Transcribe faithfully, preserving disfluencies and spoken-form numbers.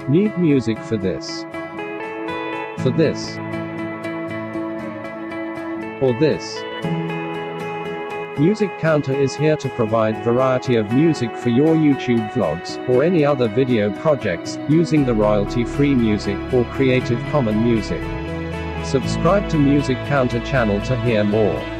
Need music for this, for this, or this. Music Counter is here to provide variety of music for your YouTube vlogs, or any other video projects, using the royalty-free music, or Creative Commons music. Subscribe to Music Counter channel to hear more.